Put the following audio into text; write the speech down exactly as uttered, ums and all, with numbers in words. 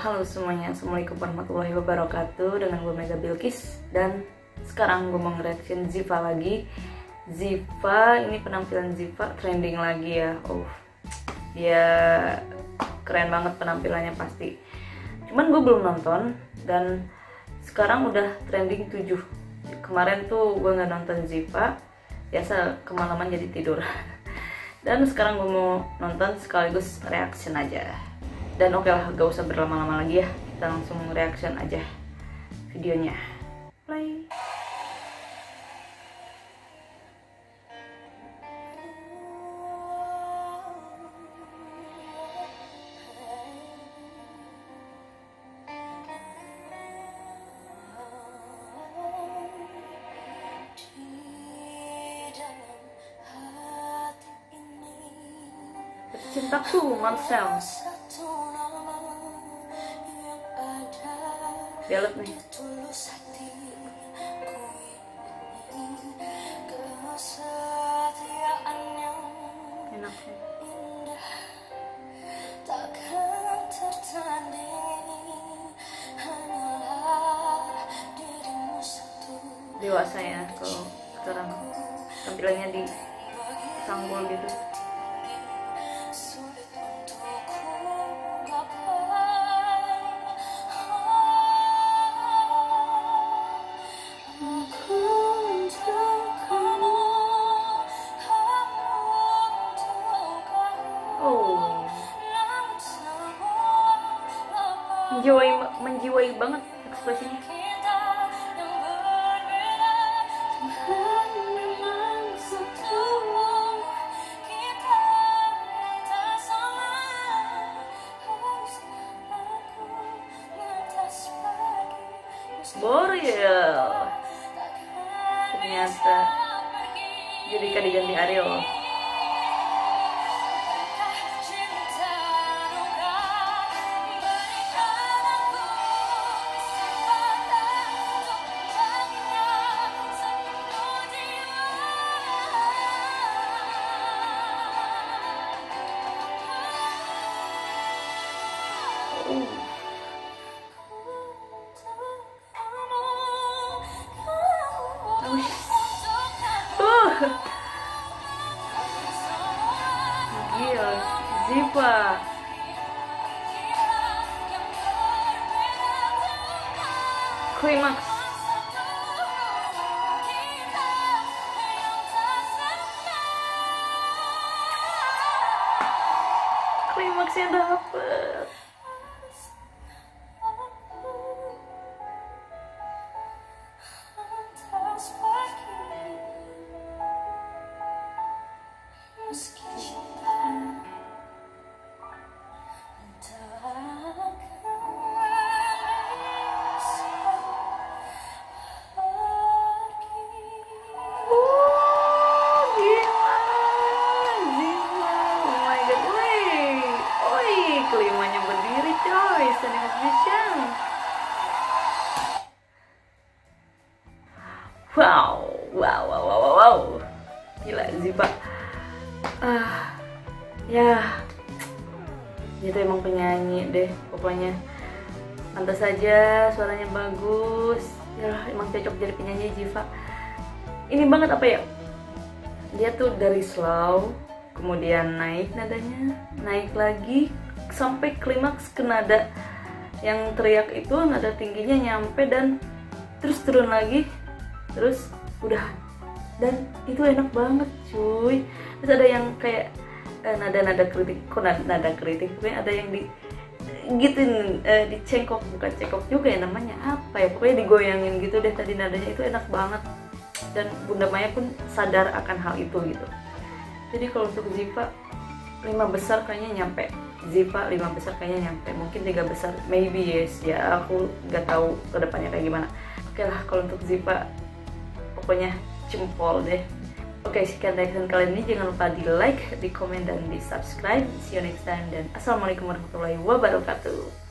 Halo semuanya, assalamualaikum warahmatullahi wabarakatuh. Dengan gue Mega Bilkis. Dan sekarang gue mau nge-reaction Ziva lagi. Ziva, ini penampilan Ziva trending lagi ya. Oh, dia keren banget penampilannya pasti. Cuman gue belum nonton. Dan sekarang udah trending tujuh. Kemarin tuh gue gak nonton Ziva, biasa kemalaman jadi tidur. Dan sekarang gue mau nonton sekaligus reaction aja. Dan oke lah, gak usah berlama-lama lagi ya, kita langsung reaction aja videonya. Play. Cintaku, Marcel. Dialog nih. Enak sih. Dewasa ya kalau sekarang tampilannya di sanggul gitu. Menjiwai, menjiwai banget ekspresinya. Boreal. Ternyata Judika diganti Ariel. Gila, Ziva. Klimaks. Klimaksnya dapet. Kelimanya berdiri coy, standing position. Wow, wow, wow, wow, wow. Gila Ziva. Ah, ya, dia tuh emang penyanyi deh, pokoknya. Pantas saja, suaranya bagus. Ya, emang cocok jadi penyanyi Ziva. Ini banget apa ya? Dia tuh dari slow, kemudian naik nadanya, naik lagi sampai klimaks ke nada yang teriak itu, nada tingginya nyampe dan terus turun lagi, terus udah. Dan itu enak banget cuy. Terus ada yang kayak eh, nada-nada kritik, kok nada, nada kritik, tapi ada yang di gituin, eh, dicengkok, bukan cengkok juga ya namanya, apa ya, pokoknya digoyangin gitu deh tadi nadanya. Itu enak banget. Dan Bunda Maya pun sadar akan hal itu gitu. Jadi kalau untuk Ziva lima besar kayaknya nyampe. Ziva lima besar kayaknya nyampe, mungkin tiga besar, maybe yes ya, aku nggak tahu kedepannya kayak gimana. Oke lah, kalau untuk Ziva pokoknya jempol deh. Oke, sekian reaction kali ini, jangan lupa di like, di komen, dan di subscribe. See you next time, dan assalamualaikum warahmatullahi wabarakatuh.